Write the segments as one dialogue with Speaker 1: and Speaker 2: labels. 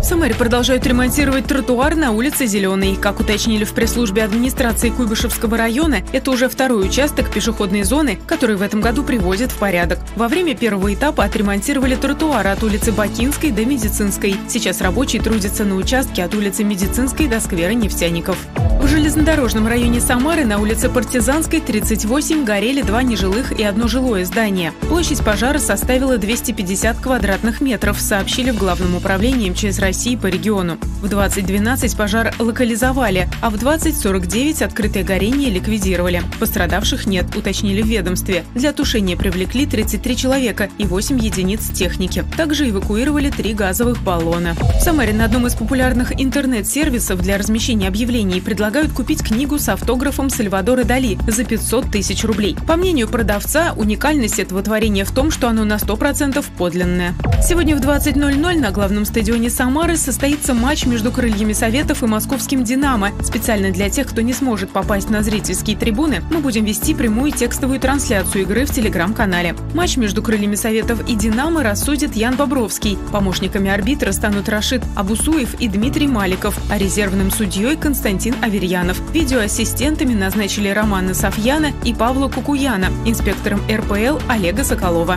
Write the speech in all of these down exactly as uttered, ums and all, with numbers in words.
Speaker 1: Самаре продолжают ремонтировать тротуар на улице Зеленой. Как уточнили в пресс-службе администрации Куйбышевского района, это уже второй участок пешеходной зоны, который в этом году приводят в порядок. Во время первого этапа отремонтировали тротуар от улицы Бакинской до Медицинской. Сейчас рабочие трудятся на участке от улицы Медицинской до сквера Нефтяников. В железнодорожном районе Самары на улице Партизанской, тридцать восемь, горели два нежилых и одно жилое здание. Площадь пожара составила двести пятьдесят квадратных метров, сообщили в Главном управлении МЧС России по региону. В двадцать двенадцать пожар локализовали, а в двадцать сорок девять открытое горение ликвидировали. Пострадавших нет, уточнили в ведомстве. Для тушения привлекли тридцать три человека и восемь единиц техники. Также эвакуировали три газовых баллона. В Самаре на одном из популярных интернет-сервисов для размещения объявлений предлагают купить книгу с автографом Сальвадора Дали за пятьсот тысяч рублей. По мнению продавца, уникальность этого творения в том, что оно на сто процентов подлинное. Сегодня в двадцать ноль ноль на главном стадионе Самары состоится матч между Крыльями Советов и московским «Динамо». Специально для тех, кто не сможет попасть на зрительские трибуны, мы будем вести прямую текстовую трансляцию игры в телеграм-канале. Матч между Крыльями Советов и «Динамо» рассудит Ян Бобровский. Помощниками арбитра станут Рашид Абусуев и Дмитрий Маликов, а резервным судьей Константин Аверьянов. Видеоассистентами назначили Романа Софьяна и Павла Кукуяна, инспектором эр пэ эл Олега Соколова.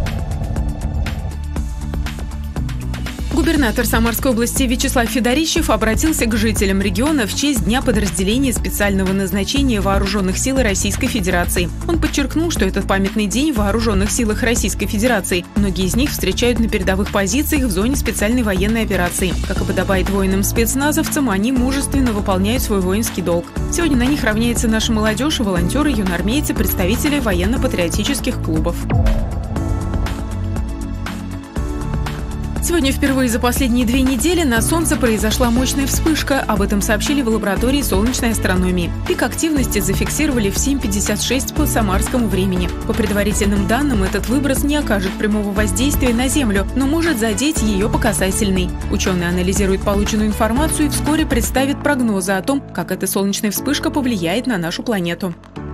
Speaker 1: Губернатор Самарской области Вячеслав Федорищев обратился к жителям региона в честь Дня подразделения специального назначения Вооруженных сил Российской Федерации. Он подчеркнул, что этот памятный день в Вооруженных силах Российской Федерации. Многие из них встречают на передовых позициях в зоне специальной военной операции. Как и подобает воинам-спецназовцам, они мужественно выполняют свой воинский долг. Сегодня на них равняется наша молодежь, волонтеры, юноармейцы, представители военно-патриотических клубов. Сегодня впервые за последние две недели на Солнце произошла мощная вспышка. Об этом сообщили в лаборатории солнечной астрономии. Пик активности зафиксировали в семь пятьдесят шесть по самарскому времени. По предварительным данным, этот выброс не окажет прямого воздействия на Землю, но может задеть ее по касательной. Ученые анализируют полученную информацию и вскоре представят прогнозы о том, как эта солнечная вспышка повлияет на нашу планету.